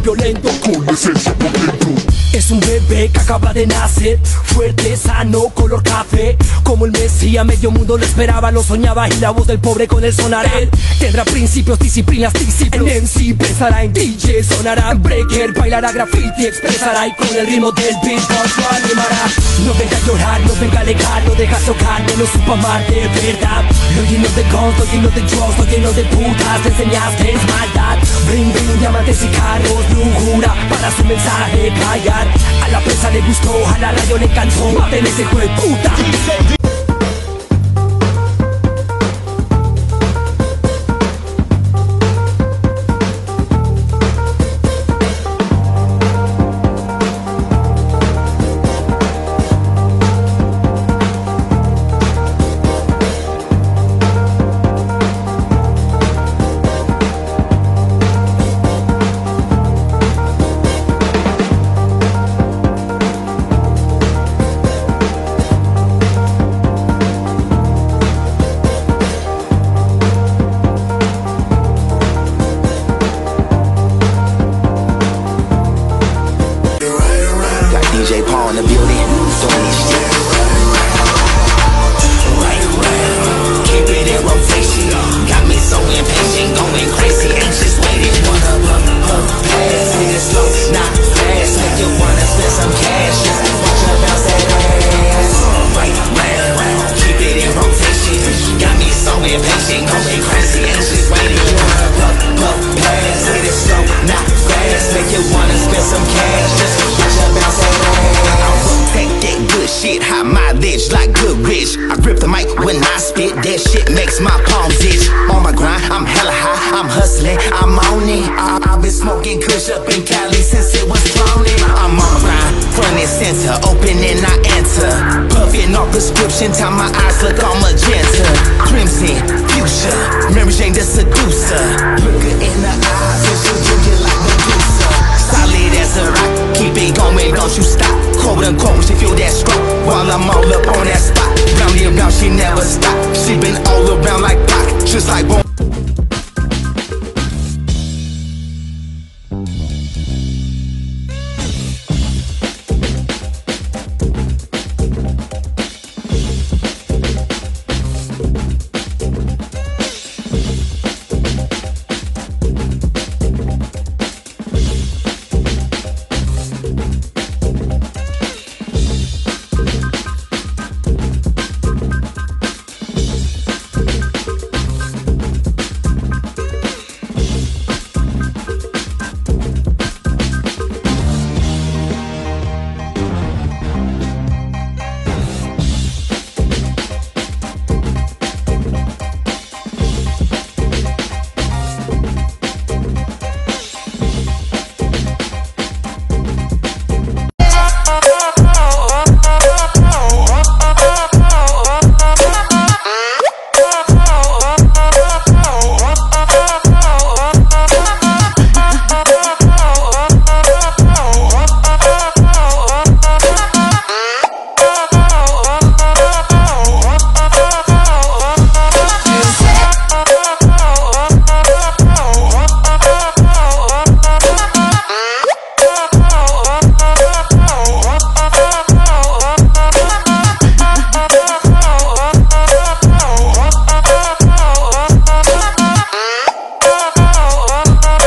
violento, con la esencia por dentro. Es un bebé que acaba de nacer, fuerte, sano, color café. Como el Mesías, medio mundo lo esperaba, lo soñaba. Y la voz del pobre con él sonará. Él tendrá principios, disciplinas, discípulos. En MC pensará en DJ, sonará en breaker, bailará graffiti, expresará. Y con el ritmo del beatbox lo animará. No venga a llorar, no venga a alegar, no deja tocar, no lo supo amar de verdad. Lo lleno de guns, lo lleno de drugs, lo lleno de putas, te enseñaste es maldad. Bling bling, diamantes y carros, lujura para su mensaje callar. A la prensa le gustó, a la radio le encantó, maten ese hijo de puta. DJ Paul in the building, doing this shit. Right around, keep it in rotation. Got me so impatient, going crazy, anxious, waiting. Wanna pass, hit it slow, not fast. Make you wanna spend some cash, just watch her bounce that ass. Right around, keep it in rotation. Got me so impatient, going crazy, anxious, waiting. Wanna pass, hit it slow, not fast. Make you wanna spend some cash, just watch her bounce that ass. Shit, high mileage like good rich. I grip the mic when I spit, that shit makes my palms itch. On my grind, I'm hella high, I'm hustling, I'm on it. I've been smoking kush up in Cali since it was cloning. I'm on my grind, front and center, open and I enter. Puffin' off prescription, time my eyes look all magenta. Crimson, fuchsia, Mary Jane the seducer. Look her in the eyes and she'll do you like Medusa. Solid as a rock, keep it going, don't you stop. Quote unquote, she feel that stroke while I'm all up on that spot. Round here, round, she never stop. She been all around like Pac, just like boom.